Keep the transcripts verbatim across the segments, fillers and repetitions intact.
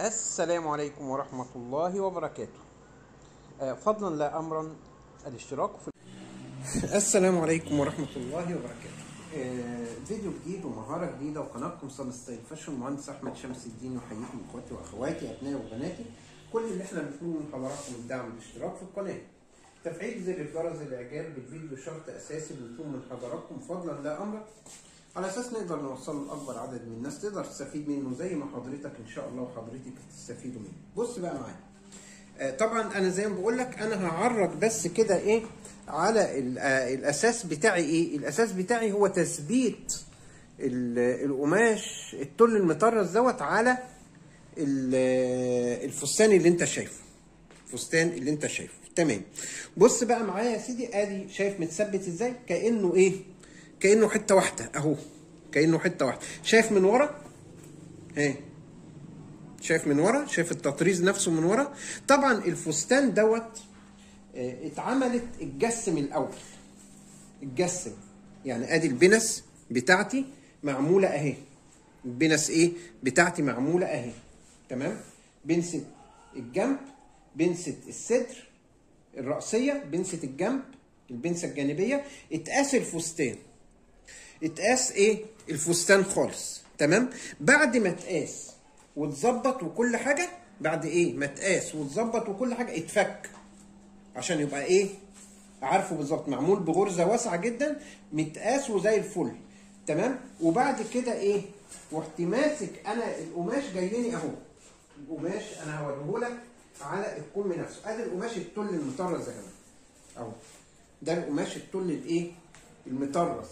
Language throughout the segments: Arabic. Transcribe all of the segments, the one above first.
السلام عليكم ورحمة الله وبركاته. آه، فضلا لا أمرا الاشتراك في السلام عليكم ورحمة الله وبركاته. آه، فيديو جديد ومهارة جديدة وقناتكم صن ستايل فاشن. المهندس أحمد شمس الدين يحييكم إخواتي وأخواتي أبنائي وبناتي. كل اللي إحنا بنطلبه من حضراتكم الدعم بالاشتراك في القناة، تفعيل زر الجرس، الإعجاب بالفيديو شرط أساسي بنطلبه من حضراتكم فضلا لا أمرا، على اساس نقدر نوصل لاكبر عدد من الناس تقدر تستفيد منه زي ما حضرتك ان شاء الله وحضرتك تستفيدوا منه. بص بقى معايا، آه طبعا انا زي ما بقول لك انا هعرج بس كده ايه على آه الاساس بتاعي. ايه الاساس بتاعي؟ هو تثبيت القماش التل المطرز دوت على الفستان اللي انت شايفه. الفستان اللي انت شايفه تمام. بص بقى معايا يا سيدي، ادي شايف متثبت ازاي؟ كانه ايه؟ كأنه حتة واحدة اهو، كأنه حتة واحدة. شايف من ورا؟ اهي شايف من ورا، شايف التطريز نفسه من ورا. طبعا الفستان دوت اه اتعملت اتجسم الاول، اتجسم يعني ادي البنس بتاعتي معمولة اهي. البنس ايه بتاعتي معمولة اهي تمام. بنسة الجنب، بنسة الصدر الرأسية، بنسة الجنب، البنسة الجانبية. اتقاس الفستان، اتقاس ايه الفستان خالص تمام. بعد ما اتقاس واتظبط وكل حاجه، بعد ايه ما اتقاس واتظبط وكل حاجه، اتفك عشان يبقى ايه عارفه بالظبط. معمول بغرزه واسعه جدا، متقاس وزي الفل تمام. وبعد كده ايه رحت ماسك انا القماش جايلي اهو. القماش انا هوريهولك على الكم نفسه. ادي القماش التل المطرز يا جماعه اهو. ده القماش التل الايه المطرز.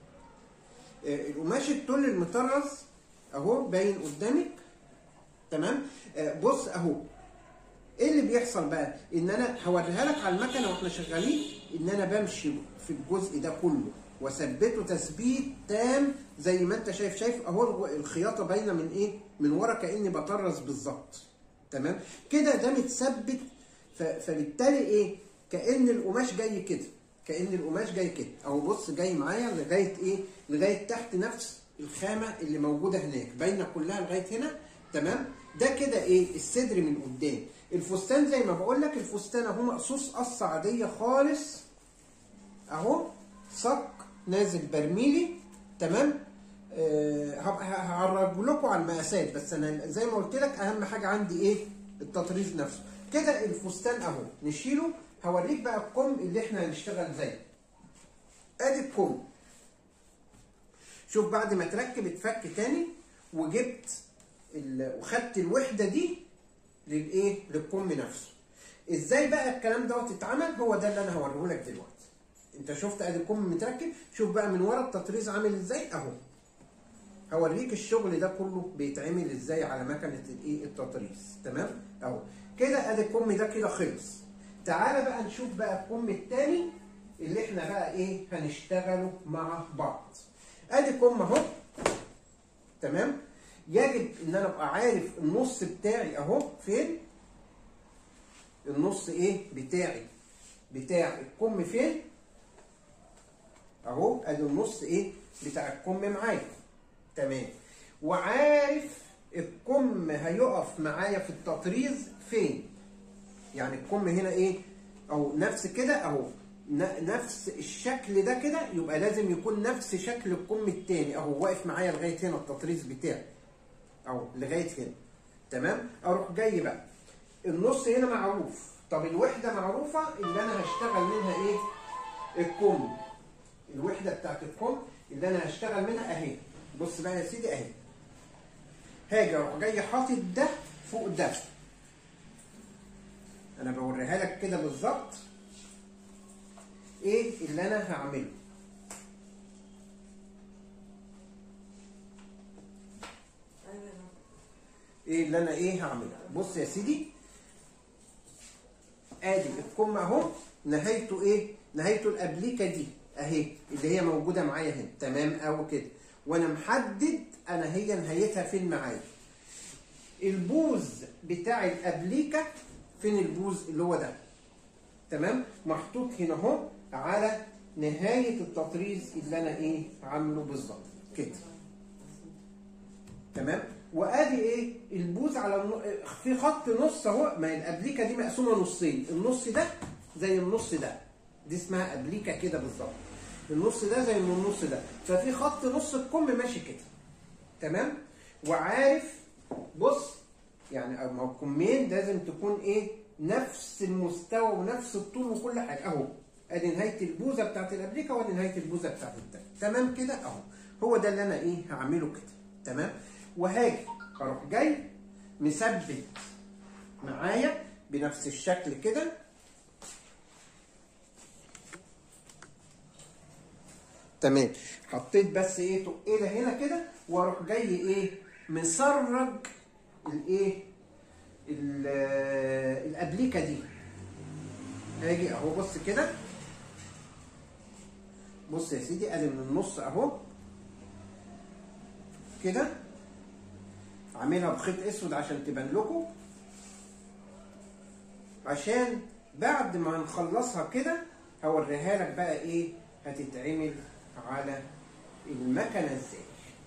القماش التل المطرز اهو باين قدامك تمام. بص اهو ايه اللي بيحصل بقى؟ ان انا هوريها لك على المكنه واحنا شغالين، ان انا بمشي في الجزء ده كله واثبته تثبيت تام زي ما انت شايف. شايف اهو الخياطه باينه من ايه؟ من ورا، كاني بطرز بالظبط تمام كده. ده متثبت، فبالتالي ايه؟ كان القماش جاي كده، كأن القماش جاي كده اهو. بص جاي معايا لغايه ايه؟ لغايه تحت نفس الخامه اللي موجوده هناك، باينه كلها لغايه هنا تمام. ده كده ايه؟ الصدر من قدام. الفستان زي ما بقول لك، الفستان اهو مقصوص قصه عاديه خالص اهو، صك نازل برميلي تمام. أه هعرج لكم على المقاسات، بس انا زي ما قلت لك اهم حاجه عندي ايه؟ التطريز نفسه. كده الفستان اهو نشيله. هوريك بقى الكم اللي احنا هنشتغل زيه. ادي الكم، شوف بعد ما تركب اتفك تاني، وجبت وخدت الوحده دي للايه؟ للكم نفسه. ازاي بقى الكلام دوت اتعمل؟ هو ده اللي انا هوريه لك دلوقتي. انت شفت ادي الكم متركب، شوف بقى من ورا التطريز عامل ازاي اهو. هوريك الشغل ده كله بيتعمل ازاي على مكنه الايه؟ التطريز تمام اهو. كده ادي الكم ده كده خلص. تعالى بقى نشوف بقى الكم التاني اللي احنا بقى ايه هنشتغله مع بعض. ادي كم اهو تمام. يجب ان انا ابقى عارف النص بتاعي اهو فين. النص ايه بتاعي بتاع الكم فين اهو. ادي النص ايه بتاع الكم معايا تمام. وعارف الكم هيقف معايا في التطريز فين. يعني الكم هنا ايه اهو نفس كده اهو، نفس الشكل ده كده، يبقى لازم يكون نفس شكل الكم التاني اهو واقف معايا لغايه هنا التطريز بتاعي اهو لغايه هنا تمام. اروح جاي بقى النص هنا معروف. طب الوحده معروفه اللي انا هشتغل منها ايه؟ الكم. الوحده بتاعت الكم اللي انا هشتغل منها اهي. بص بقى يا سيدي اهي. هاجي اروح جاي حاطط ده فوق ده. انا بوريها لك كده بالظبط ايه اللي انا هعمله. ايه اللي انا ايه هعمله؟ بص يا سيدي، ادي الكم اهو نهايته ايه؟ نهايته الابليكه دي اهي اللي هي موجوده معايا هنا تمام اهو كده. وانا محدد انا هي نهايتها فين معايا. البوز بتاع الابليكه فين؟ البوز اللي هو ده تمام، محطوط هنا اهو على نهايه التطريز اللي انا ايه عامله بالظبط كده تمام. وادي ايه البوز على الن... في خط نص اهو. ما هي الابليكه دي مقسومه نصين، النص ده زي النص ده، دي اسمها ابليكه كده بالظبط. النص ده زي النص ده، ففي خط نص الكم ماشي كده تمام. وعارف بص يعني ما هو الكمين لازم تكون ايه نفس المستوى ونفس الطول وكل حاجه اهو. ادي نهايه البوزه بتاعت الابليكه وادي نهايه البوزه بتاعت التاني تمام كده اهو. هو ده اللي انا ايه هعمله كده تمام. وهاجي اروح جاي مثبت معايا بنفس الشكل كده تمام. حطيت بس ايه تقيله هنا كده واروح جاي ايه مسرج الايه الابليكه دي. هاجي اهو بص كده، بص يا سيدي ادي من النص اهو كده، عاملها بخيط اسود عشان تبان لكم، عشان بعد ما نخلصها كده هوريها لك بقى ايه هتتعمل على المكنه ازاي.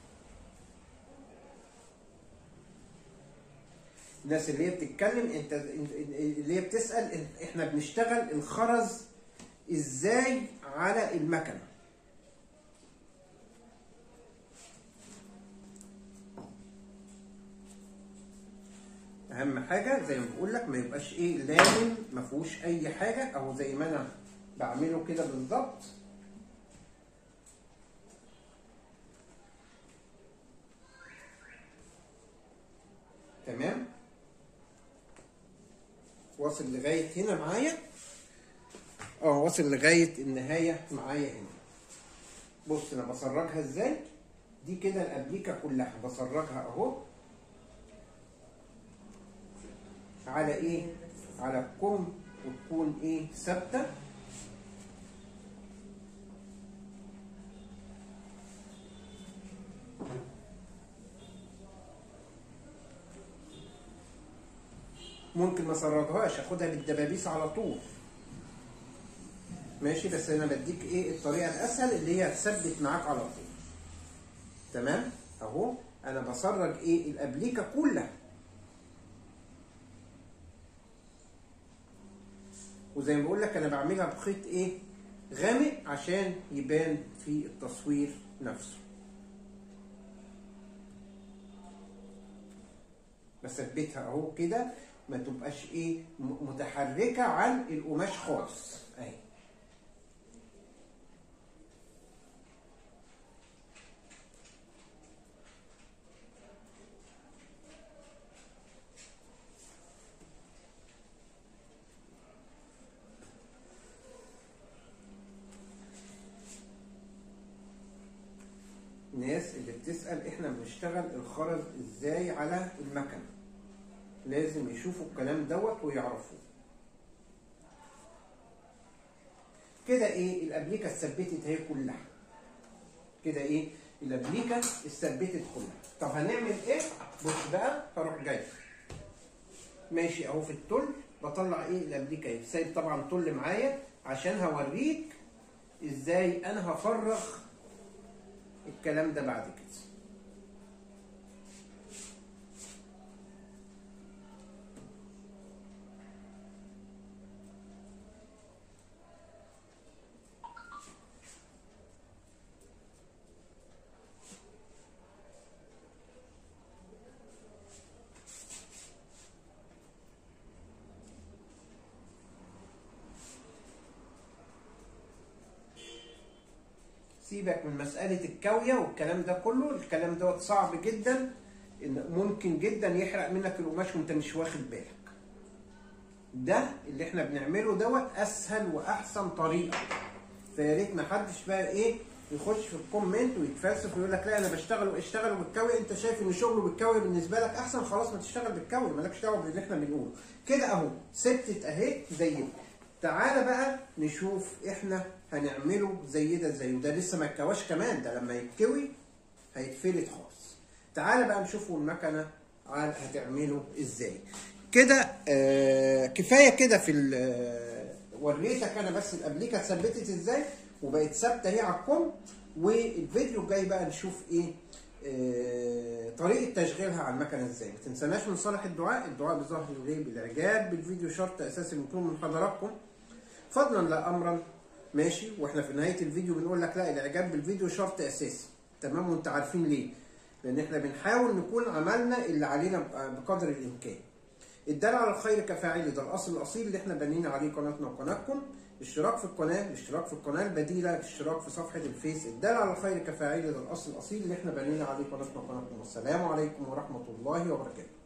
الناس اللي هي بتتكلم انت اللي هي بتسال احنا بنشتغل الخرز ازاي على المكنه. اهم حاجه زي ما بقول لك ما يبقاش ايه لامم ما فيهوش اي حاجه اهو زي ما انا بعمله كده بالظبط. تمام واصل لغايه هنا معايا اه واصل لغايه النهايه معايا هنا. بص انا بسرجها ازاي دي كده الابليكه كلها بسرجها اهو على ايه على الكم وتكون ايه ثابته. ممكن ما اسرجهاش اخدها بالدبابيس على طول ماشي، بس انا بديك ايه الطريقه الاسهل اللي هي هتثبت معاك على طول. تمام اهو انا بسرج ايه الابليكه كلها، وزي ما بقول لك انا بعملها بخيط ايه غامق عشان يبان في التصوير نفسه. بثبتها اهو كده ما تبقاش ايه متحركه عن القماش خالص اهي. الناس اللي بتسأل احنا بنشتغل الخرز ازاي على المكنه لازم يشوفوا الكلام دوت ويعرفوه. كده ايه الابليكه اتثبتت اهي كلها كده ايه الابليكه اتثبتت كلها. طب هنعمل ايه؟ بص بقى هروح جاي ماشي اهو في التل بطلع ايه الابليكه اهي سايب طبعا تل معايا عشان هوريك ازاي انا هفرغ الكلام ده بعد كده. سيبك من مسألة الكاوية والكلام ده كله، الكلام دوت صعب جدا، ممكن جدا يحرق منك القماش وانت مش واخد بالك. ده اللي احنا بنعمله دوت اسهل واحسن طريقة. فيا ريت ما حدش بقى ايه يخش في الكومنت ويتفلسف ويقول لك لا انا بشتغل اشتغلوا بالكاوية، انت شايف ان شغله بالكاوية بالنسبة لك احسن، خلاص ما تشتغل بالكاوية مالكش دعوة باللي احنا بنقوله. كده اهو ثبتت اهي زي دي. تعالى بقى نشوف احنا هنعمله زي ده زيه، ده لسه ما اتكواش كمان، ده لما يتكوي هيتفلت خالص. تعالى بقى نشوفوا المكنه هتعمله ازاي. كده آه كفايه كده في وريتك انا بس الابليكه اتثبتت ازاي وبقت ثابته اهي على الكم. والفيديو الجاي بقى نشوف ايه آه، طريقه تشغيلها على المكنه ازاي. ما تنساناش من صالح الدعاء، الدعاء بظهر الغيب، الاعجاب بالفيديو شرط اساسي مطلوب من حضراتكم فضلا لا امرا. ماشي، واحنا في نهايه الفيديو بنقول لك لا، الاعجاب بالفيديو شرط اساسي. تمام، وانت عارفين ليه؟ لان احنا بنحاول نكون عملنا اللي علينا بقدر الامكان. الدال على الخير كفاعله، ده الاصل الاصيل اللي احنا بنينا عليه قناتنا وقناتكم. اشتراك في القناه، الاشتراك في القناه البديله، الاشتراك في صفحه الفيس. الدال على الخير كفاعله، ده الاصل الاصيل اللي احنا بنينا عليه قناتنا وقناتكم. والسلام عليكم ورحمه الله وبركاته.